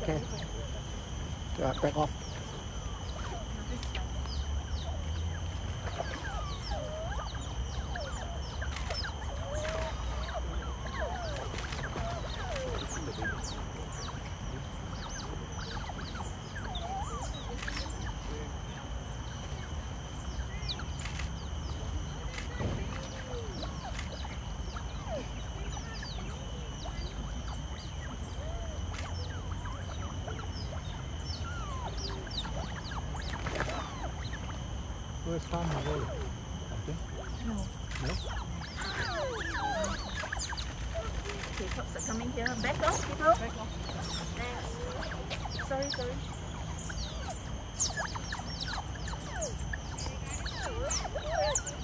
Okay. Back off. First time you roll, I think. No. No? Peacocks are coming here. Back off, peacock. Back off. Sorry, sorry.